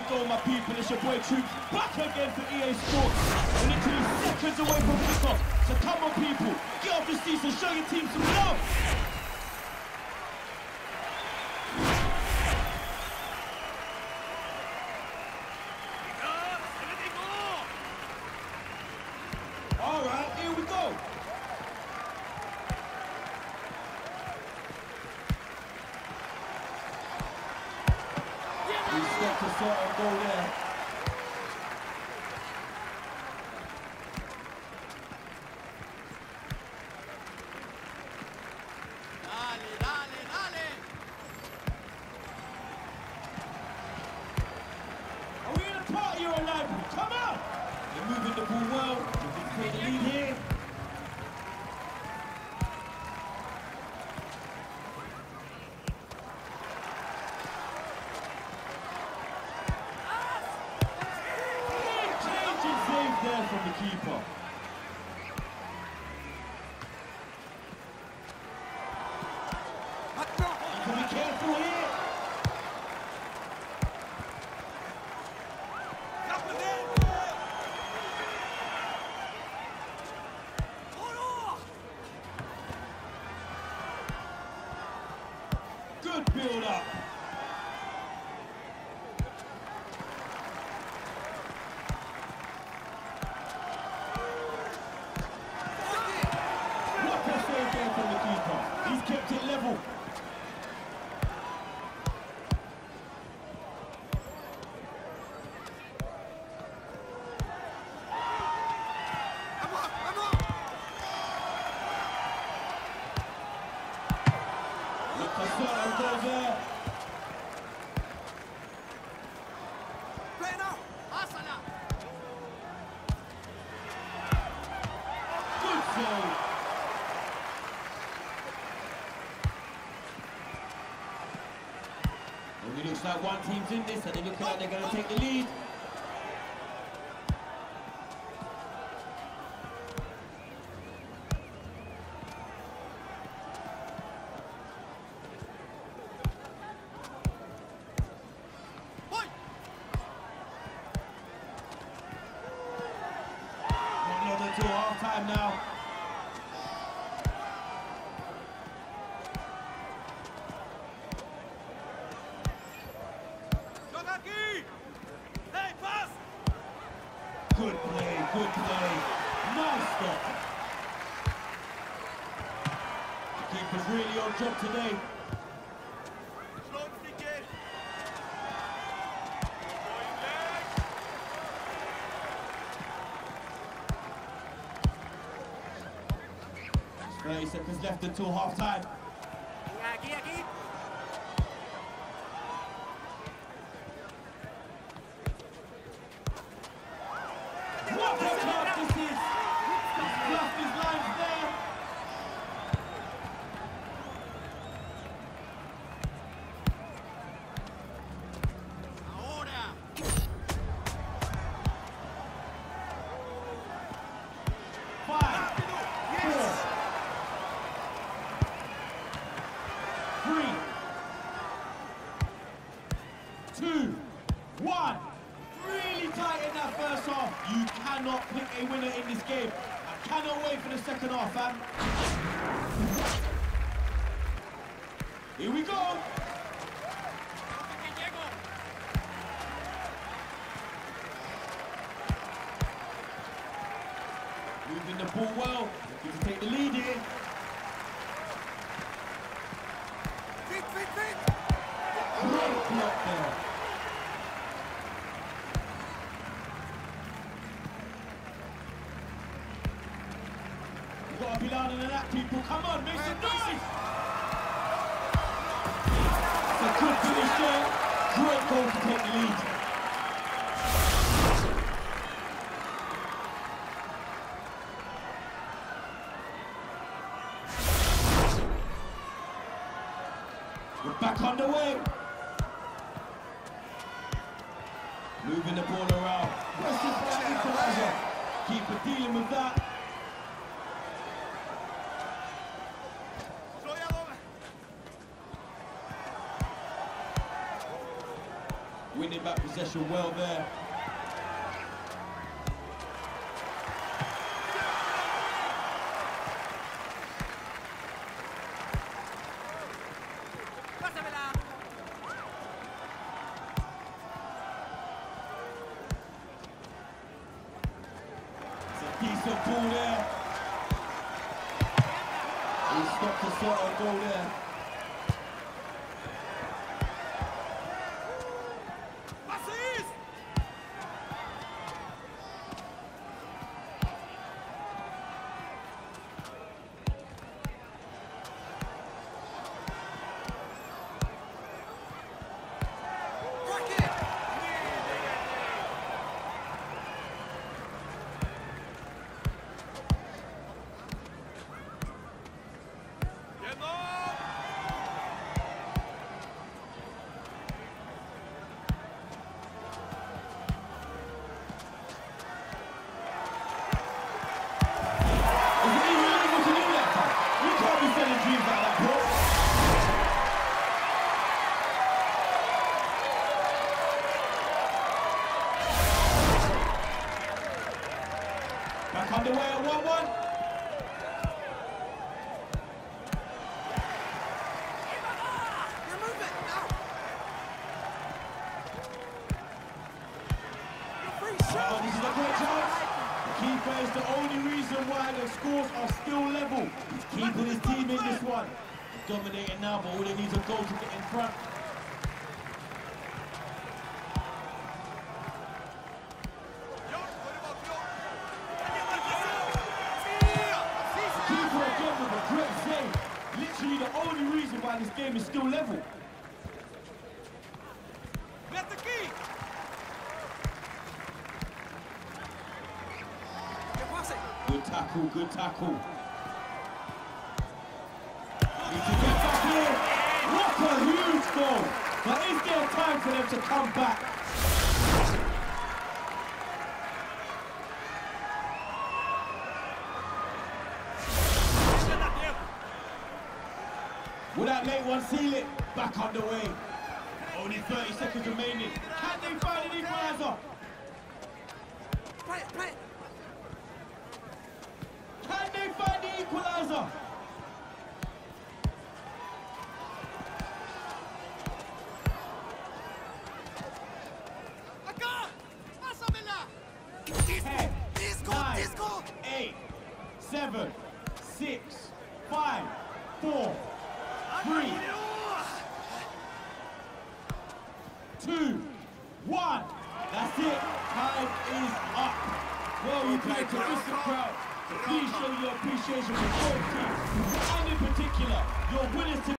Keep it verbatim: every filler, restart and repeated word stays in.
go, my people, it's your boy Troops, back again for E A Sports. We're literally seconds away from kickoff, so come on people, get off the seats and show your team some love. All right, here we go. We step to sort of go there. Dale, dale, dale. Are we in a party or a library? Come on! They're moving the ball well. We can take the lead here. There from the keeper. You can be careful here. Good build up. From the keeper. He's kept it level. Look, Cassano goes there. Play now. Pásala. Good save. It looks like one team's in this and they look like they're going to take the lead. Not long until half time now. Good play, good play. Nice stop. The keeper's really on job today. thirty seconds left until half time. Aquí, aquí. What a chance this is! He's fluffed his lines there. Ahora. Five, four, three, two, one. Really tight in that first half. You cannot pick a winner in this game. I cannot wait for the second half, fam. Here we go. Moving the ball well. You can take the lead here. Fit, fit, fit. Great block there. You've got to be louder than that, people. Come on, make some noise. It's a good finish there. Great goal to take the lead. We're back underway. Moving the ball around. Pressing for that equaliser. Keeper dealing with that. Winning back possession well there. Pásamela. It's a decent ball there. He stopped the shot and goal there. Assis! Crack it! Is it even able to do that, Tom? You can't be selling dreams like that, bro. Back underway at one one. You're moving! Now! You're free, Oh, this is a great chance. The keeper is the only reason why the scores are still level. He's keeping his team in this one. He's dominating now, but all they need is a goal to get in front. Keeper again with a great save. Literally the only reason why this game is still level. Let the key! Que pase! Good tackle, good tackle. Need to get back here. What a huge goal. But is there time for them to come back? Will that late one seal it? Back underway. Only thirty seconds remaining. Can they find an equalizer? Play it, play it! Can they find the equalizer? Acá! Pásamela! Ten, Disco, nine, disco! eight, seven, six, five, four, three, two, one. That's it. Time is up. Well, you played to this crowd. Please show your appreciation for both teams, and in particular, your winners.